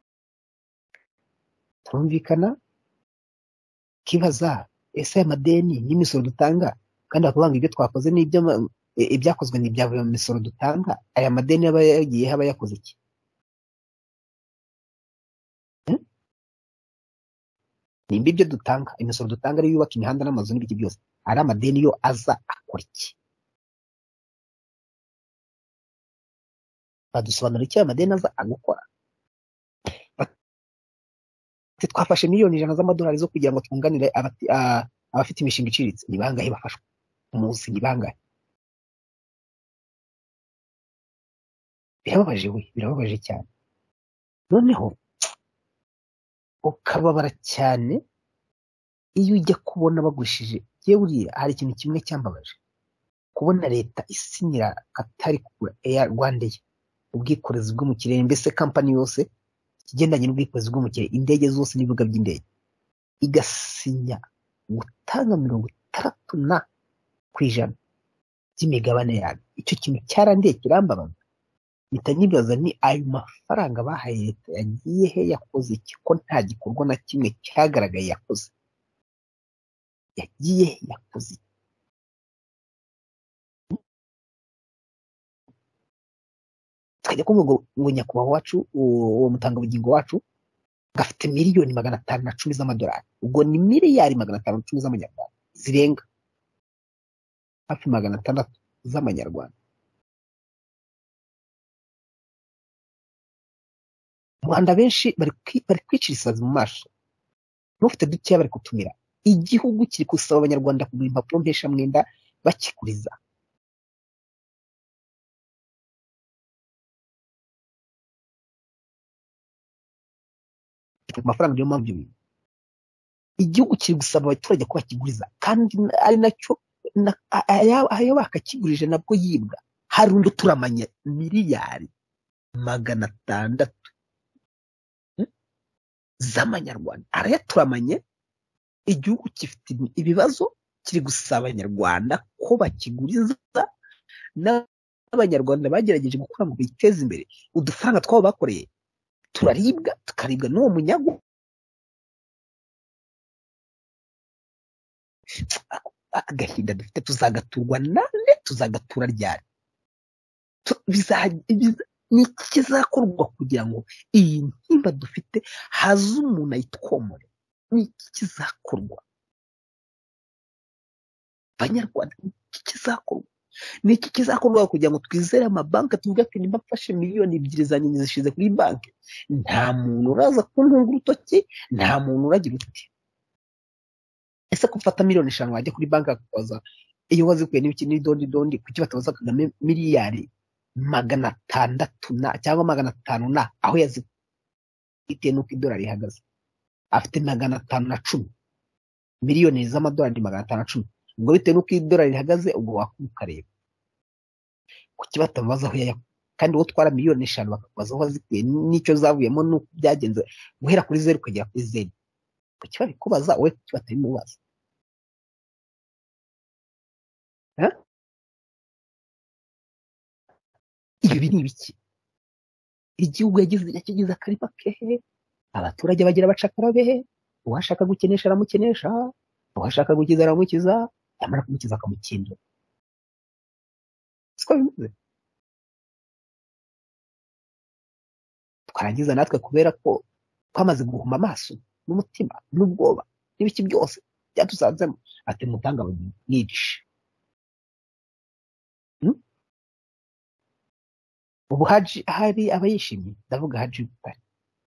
turumvikana kibaza ese aya madeni n'imisoro dutanga, kandi bakavuga ngo ibyo twakoze ibyakozwe ni ibyavuye mu misoro dutanga, aya madeni aba yagiye aba yakoze iki? Nimba ibyo dutanga, imisoro dutanga ari yubaka imihanda n'amazu n'ibiki byose, ari amadeni yo aza akora iki? Badusobanurira icyo aya madeni aza agukora. Twafashe miliyoni 100 z'amadolari zo kugira ngo twunganire abafite imishinga iciriritse. Ni bangahe bafashwe umunsi? Ni bangahe? Birababaje we, birababaje cyane. Noneho ukababara cyane iyo ujya kubona bagurishije. Yewe uriya hari ikintu kimwe cyambabaje, kubona leta isinyira Katari kugura Air Rwandair, ubwikorezi bwo mu kirere, mbese kampani yose ikigendanye n'ubwikorezi bwo mu kirere, indege zose n'ibibuga by'indege, igasinya gutanga 60% by'imigabane yayo. Icyo kintu cyarandiye kirambabaza, mpita nyibaza ni ayo mafaranga bahaye leta yagiye he? Yakoze iki? Ko nta gikorwa na kimwe cyagaragaye yakoze. Yagiye he? Yakoze iki? Tukajya kuvuga ngo nyakubahwa wacu, uwo mutangabugingo wacu gafite miliyoni 510 z'amadolari, ubwo ni miliyari 510 z'amanyarwanda, zirenga hafi 600 z'amanyarwanda. Mu Rwanda benshi bari kwicira isazi mu maso, n'ufite dukeya bari kutumira. Igihugu kiri gusaba abanyarwanda kugura impapuro mpeshamwenda bakikuriza. Amafaranga niyo mpamvu igihugu kiri gusaba abaturage ko bakiguriza, kandi ari nacyo ayo bakakigurije nabwo yibwa. Hari undi turamanye miliyari 600 z'amanyarwanda, arayaturamanye. Igihugu gifite ibibazo, kiri gusaba abanyarwanda ko bakiguriza. N'abanyarwanda bagerageje gukora ngo biteze imbere, udufaranga twabo bakoreye turaribwa, tukaribwa n'uwo munyago. Agahinda dufite, tuzagaturwa nande? Tuzagatura ryari? Ni iki kizakorwa kugira ngo iyi ntimba dufite haze umuntu ayitwomore? Ni iki kizakorwa banyarwanda? Ni iki kizakorwa? Ni iki kizakorwa kugira ngo twizere amabanki, tuvuge ko nimba mfashe miliyoni 2 zanjye zishize kuri banki, nta muntu uraza kuntunga urutoki, nta muntu uragira uti ese ko ufata miliyoni 5 wajya kuri banki akabaza iyo wazikuye n'ibiki dondi, kuki batabaza Kagame miliyari 600 cyangwa 500 aho yazikuye? Bitewe n'uko idolari ihagaze, afite 510 miliyoni z'amadolari 510. Ubwo bitewe n'uko idolari rihagaze, ubwo wakukareba kuki batabaza aho yayakuye? Kandi wowe utwara miliyoni 5 bakakubaza aho wazikuye n'icyo zavuyemo n'uko byagenze guhera kuri 0 kugera kuri Z. Kuki babikubaza wowe? Kuki batabimubaza? Ibi ni ibiki? Igihugu yakigize akarima kehe, abaturage bagira abacakara be, uwashaka gukenesha aramukenesha, uwashaka gukiza aramukiza, yamara kumukiza akamukindura. siko bimeze. Twarangiza natwe kubera ko twamaze guhuma amaso n'umutima n'ubwoba n'ibiki byose byatusanzemo, ati mutanga mwigishe. ubu haji hari abayishimye, ndavuga haji Butare.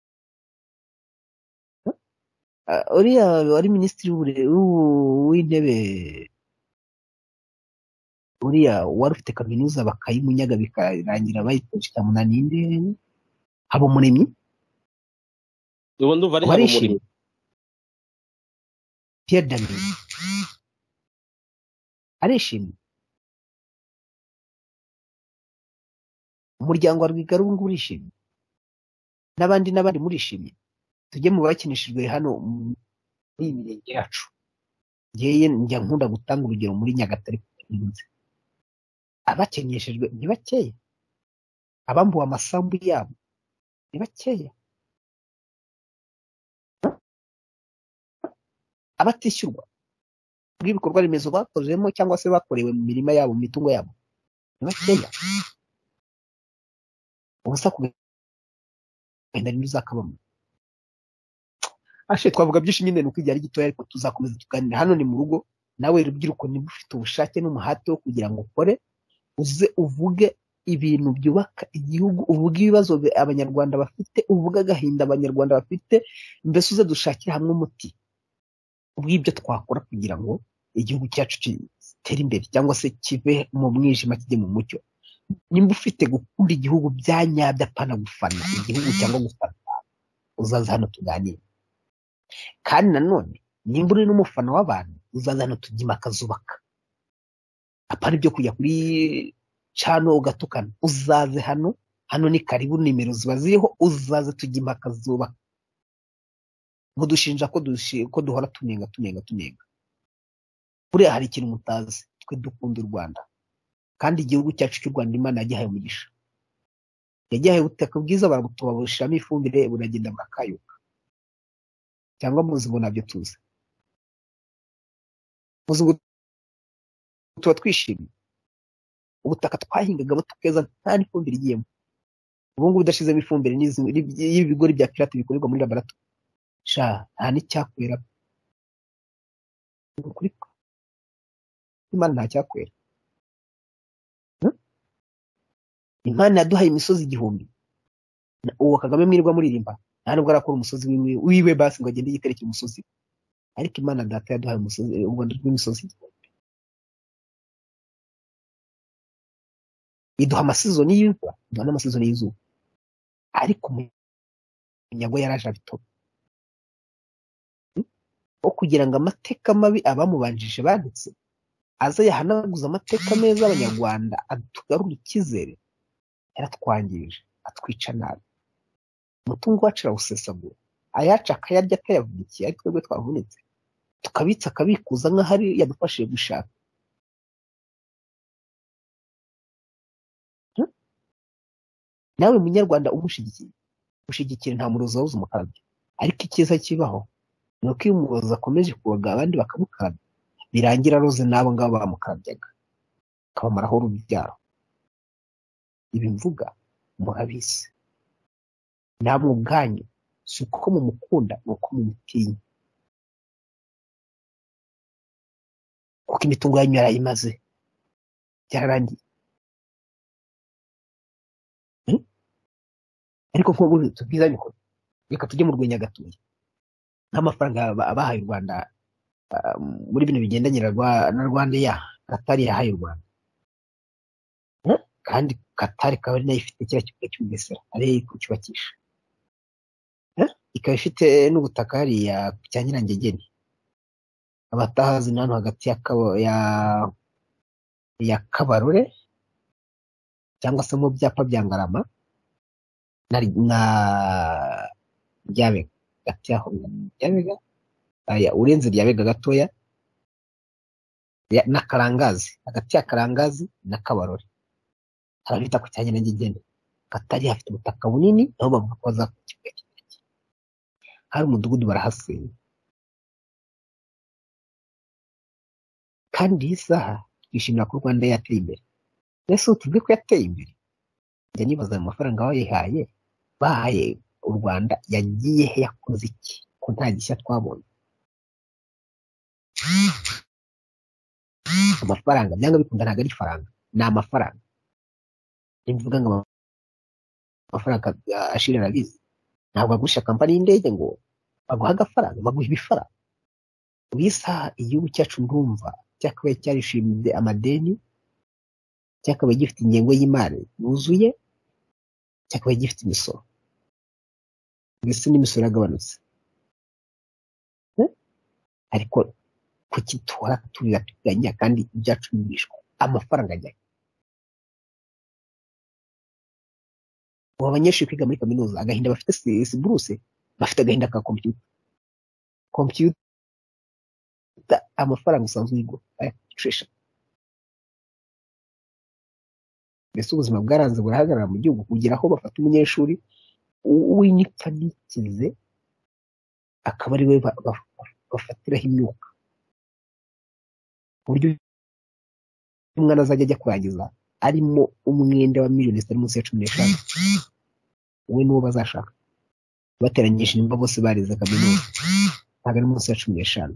uriya wari minisitiri w'intebe, uriya wari ufite kaminuza bakayimunyaga bikarangira bayitoje ikamunaninde, Habumuremyi
ubu ndumva ari Habumuremyi.
Pierre Damien arishimye. Umuryango wa Rwigara ubu ngubu urishimye, n'abandi murishimye. Tujye mu bakinishijwe hano muri iyi mirenge yacu. Njya nkunda gutanga urugero muri Nyagatare. Abakenyeshejwe ntibakeya, abambuwe amasambu yabo ntibakeya, abatishyurwa bw'ibikorwa remezo bakozemo cyangwa se bakorewe mu mirima yabo, mu mitungo yabo ntibakeya. ubusa kugenda ntuzakabamo. Twavuga byinshi nyine nuko igihe ari gitoya, ariko tuzakomeza tuganira. Hano ni mu rugo, nawe rubyiruko niba ufite ubushake n'umuhate wo kugira ngo ukore, uze uvuge ibintu byubaka igihugu, uvuge ibibazo abanyarwanda bafite, uvuge agahinda abanyarwanda bafite, mbese uze dushakire hamwe umuti w'ibyo twakora kugira ngo igihugu cyacu gitere imbere, cyangwa se kive mu mwijima kijye mu mucyo. Nimba ufite gukunda igihugu bya nyabyo, apana gufana igihugu cyangwa gufana, uzaza hano tuganire. Kandi nanone nimba uri n'umufana w'abantu, uzaza hano tujye impaka zubaka, apana ibyo kujya kuri cano ugatukana. Uzaze hano ni karibu, nimero ziba ziriho, uzaze tujye impaka zubaka. Mudushinja ko duhora tunenga. Buriya hari ikintu mutazi, twe dukunda u Rwanda, kandi igihugu cyacu cy'u Rwanda Imana yagihaye umugisha, yagihaye ubutaka bwiza, baragutubabishamo ifumbire, buragenda burakayuka. Cyangwa muzi ngo nabyo tuzi, muzi ngo tuba twishimye. Ubutaka twahingagamo tukeza nta n'ifumbire igiyemo, ubu ngubu udashizemo ifumbire y'ibigori bya pirate bikorerwa muri laboratoire, nta n'icyakwera. Kuri Imana nta cyakwera. Imana yaduhaye imisozi 1000. Uwo Kagame mwirirwa muririmba, nta nubwo arakora umusozi wiwe basi ngo agende yiterekera umusozi. Ariko Imana data yaduhaye umusozi, u Rwanda rw'imisozi 1000. Iduha amasezoni y'imvura, iduha n'amasezoni y'izuba. Ariko umunyago yaraje abitoba, wo kugira ngo amateka mabi abamubanjije banditse aze yahanaguza amateka meza y'Abanyarwanda, atugarura icyizere. Yaratwangirije, atwica nabi. Umutungo wacu arawusesagura, ayaca akayarya atayavunikiye, ari twebwe twavunitse, tukabitsa akabikuza nk'aho ari yadufashije gushaka. Nawe munyarwanda umushyigikire, nta murozi wabuze umukarabya. Ariko icyiza kibaho ni uko iyo umurozi akomeje kubaga abandi bakamukarabya, birangira aroze n'abo ngabo bamukarabyaga, akabamaraho urubyaro. Ibi mvuga murabizi namwe ubwanyu, si uko mumukunda, ni uko mumutinya, kuko imitungo yanyu yarayimaze, byararangiye. Ariko nk'ubu tubwizanye ko reka tujye mu Rwenya gatuye, nk'amafaranga abahaye u Rwanda muri bino bigendanye na Rwanda ya Katari yahaye u Rwanda, kandi Katari ikaba ari nayo ifite kiriya kibuga cy'Ubugesera ariyo kucyubakisha, ikaba ifite n'ubutaka hariya cya Nyirangegeni. Abatahazi na hano hagati ya Kabarore cyangwa se mu byapa bya Ngarama na Ryabega, hagati yaho Ryabega, urenze Ryabega gatoya, na Karangazi, hagati ya Karangazi na Kabarore harabita ku cyanya Nyirangegeni. Katari hafite ubutaka bunini, aho bavuga ko bazakora ikibuga cy'indege. hari umudugudu barahasenya, kandi iyi saha twishimira ko u Rwanda yateye imbere. Ese tuvuge ko yateye imbere, njya nibaza ayo mafaranga bahaye u Rwanda yagiye he, yakoze iki ko nta gishya twabonye? Amafaranga byanga bikunda ntabwo ari faranga, ni amafaranga. Nivuga ngo amafaranga ashira arabizi, ntabwo bagusha kampani y'indege ngo baguha agafaranga, baguha ibifaranga. Ubisa igihugu cyacu ndumva cyakabaye cyarishimye amadeni, cyakabaye gifite ingengo y'imari yuzuye, cyakabaye gifite imisoro, mbese n'imisoro yagabanutse. Ariko kuki tuhora tuganya kandi ibyacu bigishwa amafaranga ajya? Abo banyeshuri kwiga muri kaminuza agahinda bafite si buruse, bafite agahinda ka computer amafaranga usanzwe uyigura ayacesha. Mbese ubuzima bwaranze burahagarara mu gihugu kugira aho bafata umunyeshuri w'inipfa n'ikize akaba ari we bafatiraho imyuka, uburyo umwana azajya ajya kurangiza arimo umwenda wa miliyoni zitari munsi ya 15, we n'uwo bazashaka bateranyije nimba bose barize kaminuza ntabwo ari munsi ya 15.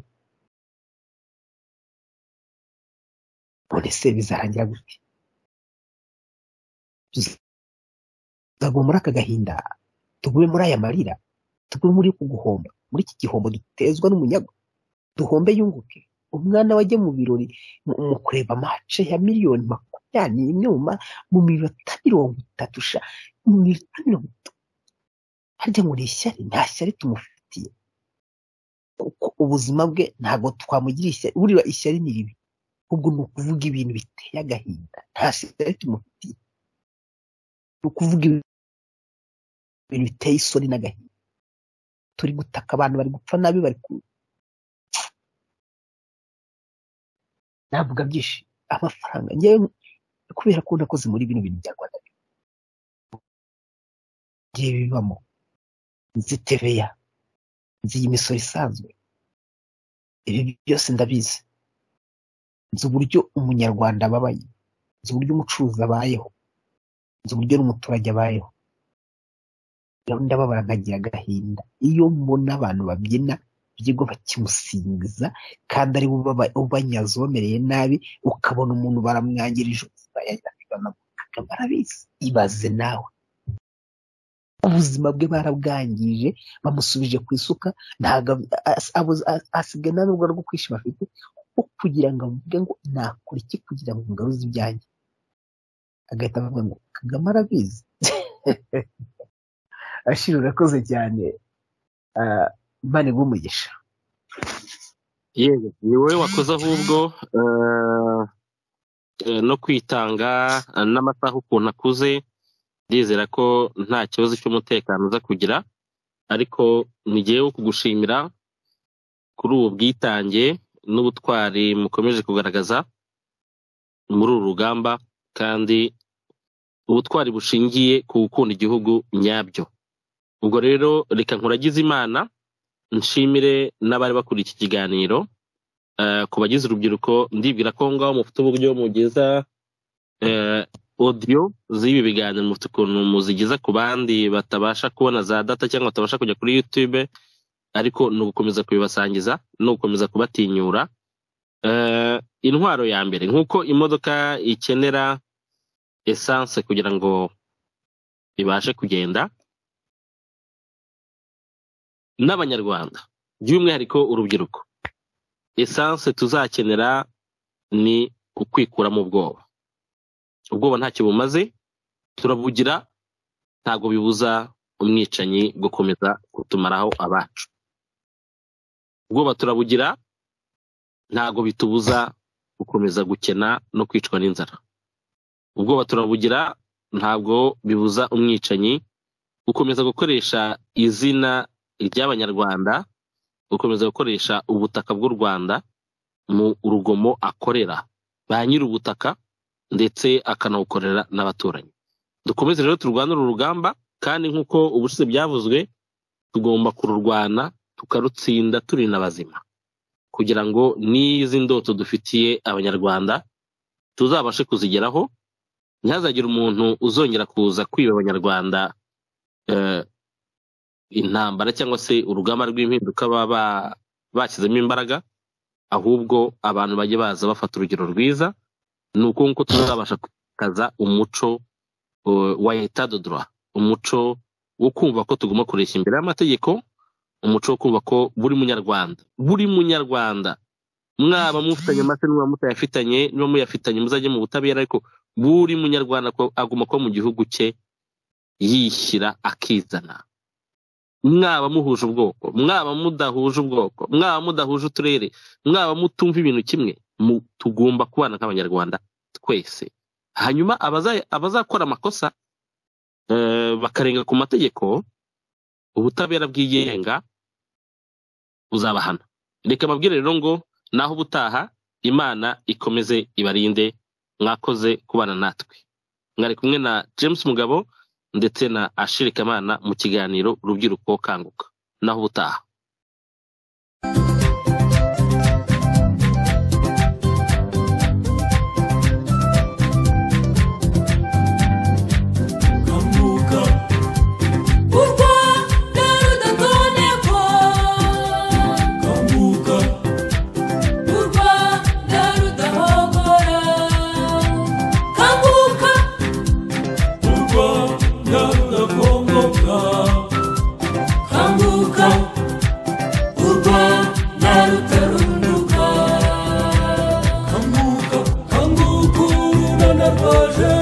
None se bizarangira gute? Tuzaguma muri aka gahinda, tugume muri aya marira, tugume muri kuguhomba, muri iki gihombo dutezwa n'umunyago, duhombe yunguke. Umwana wajye mu birori mu kureba match ya miliyoni 20 mu minota 30 mu minota 30, harya muri ishyari, nta shyari tumufitiye kuko ubuzima bwe ntabwo twamugira ishyari. Buriya ishyari ni ribi, ubwo ni ukuvuga ibintu biteye agahinda, nta shyari tumufitiye, ni ukuvuga ibintu biteye isoni n'agahinda. Turi gutaka abantu bari gupfa nabi, bari navuga byinshi amafaranga ngewe kubera ko nakoze muri bino bintu bya Rwanda ngiye bibamo, nzi TVA, nzi imisoro isanzwe, ibi byose ndabizi, nzi uburyo umunyarwanda ababaye, nzi uburyo umucuruzi abayeho, nzi uburyo n'umuturage abayeho. Ndababara nkagira agahinda iyo mbona abantu babyina byigwa bakimusingiza kandi ari ubanyaza ubamereye nabi, ukabona umuntu baramwangirije barabizi. Ibaze nawe ubuzima bwe barabwangije, bamusubije ku isuka, ntabwo asigaye nta n'ubwo rwo kwishima afite kugira ngo avuge ngo nakora iki kugira ngo ngaruze ibyanjye. Agahita avuga ngo Kagame arabizi. Ashira urakoze cyane, Imana iguhe umugisha.
Yego, ni wowe wakoze ahubwo no kwitanga n'amasaha ukuntu akuze, ndizera ko nta kibazo cy'umutekano uza kugira, ariko nigiye kugushimira kuri ubu bwitange n'ubutwari mukomeje kugaragaza muri uru rugamba, kandi ubutwari bushingiye ku gukunda igihugu nyabyo. Ubwo rero reka nkuragize Imana, nshimire n'abari bakuri iki kiganiro. Ku bagize urubyiruko ndibwira ko ngaho mufite uburyo mugeza audio z'ibi biganiro, mufite ukuntu muzigeza ku bandi batabasha kubona za data cyangwa batabasha kujya kuri YouTube, ariko ni ugukomeza kubibasangiza, no gukomeza kubatinyura. Intwaro ya mbere, nk'uko imodoka ikenera essence kugira ngo ibashe kugenda, n'abanyarwanda by'umwihariko urubyiruko, essence tuzakenera ni ukwikuramo ubwoba. Ubwoba ntacyo bumaze, turabugira, ntago bibuza umwicanyi gukomeza kutumaraho abacu. Ubwoba turabugira, ntago bitubuza gukomeza gukena no kwicwa n'inzara. Ubwoba turabugira, ntabwo bibuza umwicanyi gukomeza gukoresha izina ry'abanyarwanda, gukomeza gukoresha ubutaka bw'u Rwanda mu urugomo akorera ba nyiri ubutaka ndetse akanawukorera n'abaturanyi. Dukomeze rero turwanira urugamba, kandi nk'uko ubushize byavuzwe, tugomba kururwana tukarutsinda turi n'abazima kugira ngo n'izi ndoto dufitiye abanyarwanda tuzabashe kuzigeraho. Ntihazagire umuntu uzongera kuza kwiba abanyarwanda intambara cyangwa se urugamba rw'impinduka baba bashyizemo imbaraga, ahubwo abantu bajye baza bafata urugero rwiza. Ni uko nguko tuzabasha kukaza umuco wa etat de droit, umuco wo kumva ko tugomba kureshya imbere y'amategeko, umuco wo kumva ko buri munyarwanda mwaba mufitanye amase n'uwa mutayafitanye, niba muyafitanye muzajye mu butabera, ariko buri munyarwanda ko aguma ko mu gihugu cye yishyira akizana. Mwaba muhuje ubwoko, mwaba mudahuje ubwoko, mwaba mudahuje uturere, mwaba mutumva ibintu kimwe, tugomba kubana nk'abanyarwanda twese. Hanyuma abazakora amakosa bakarenga ku mategeko, ubutabera bwigenga uzabahana. Reka mabwire rero ngo naho ubutaha, Imana ikomeze ibarinde. Mwakoze kubana natwe. Mwari kumwe na James Mugabo ndetse na Achille Kamana mu kiganiro Rubyiruko Kanguka. Naho ubutaha.
Kanguka, kanguka, urunana rwaje.